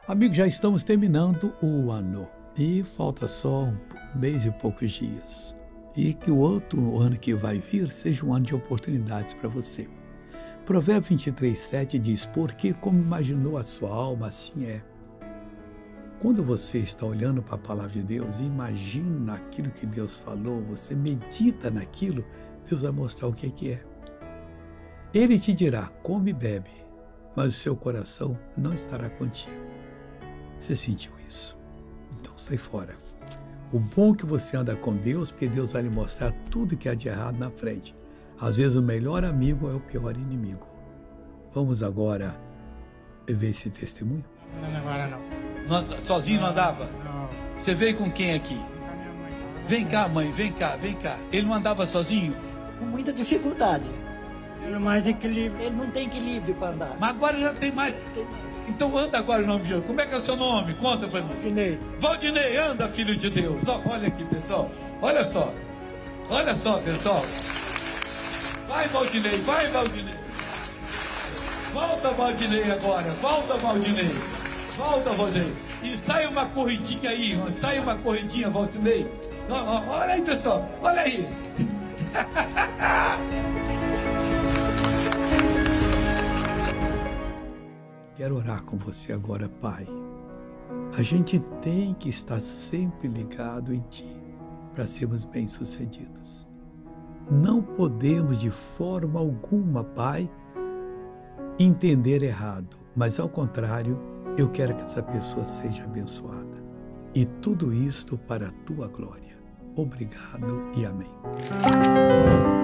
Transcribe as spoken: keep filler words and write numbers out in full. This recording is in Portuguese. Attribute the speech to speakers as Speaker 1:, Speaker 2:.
Speaker 1: Amigo, já estamos terminando o ano e falta só um mês e poucos dias. E que o outro ano que vai vir seja um ano de oportunidades para você. Provérbios vinte e três, sete diz: porque como imaginou a sua alma, assim é. Quando você está olhando para a palavra de Deus e imagina aquilo que Deus falou, você medita naquilo, Deus vai mostrar o que é que é. Ele te dirá: come e bebe, mas o seu coração não estará contigo. Você sentiu isso? Então sai fora. O bom é que você anda com Deus, porque Deus vai lhe mostrar tudo que há de errado na frente. Às vezes o melhor amigo é o pior inimigo. Vamos agora ver esse testemunho?
Speaker 2: Não, agora não.
Speaker 3: Não anda- sozinho não andava?
Speaker 2: Não.
Speaker 3: Você veio com quem aqui?
Speaker 2: Com a minha mãe.
Speaker 3: Vem cá, mãe, vem cá, vem cá. Ele não andava sozinho?
Speaker 4: Com muita dificuldade.
Speaker 2: Pelo mais equilíbrio.
Speaker 4: Ele não tem equilíbrio para andar.
Speaker 3: Mas agora já tem mais.
Speaker 4: Tem mais.
Speaker 3: Então anda agora em nome de Jesus. Como é que é o seu nome? Conta pra mim.
Speaker 2: Dinei.
Speaker 3: Valdinei, anda, filho de Deus. Ó, olha aqui, pessoal. Olha só. Olha só, pessoal. Vai, Valdinei, vai, Valdinei. Volta, Valdinei, agora. Volta, Valdinei. Volta, Valdinei. E sai uma corridinha aí. Ó. Sai uma corridinha, Valdinei. Ó, ó, olha aí, pessoal. Olha aí.
Speaker 1: Quero orar com você agora, Pai. A gente tem que estar sempre ligado em Ti para sermos bem-sucedidos. Não podemos de forma alguma, Pai, entender errado, mas ao contrário, eu quero que essa pessoa seja abençoada. E tudo isto para a Tua glória. Obrigado e amém.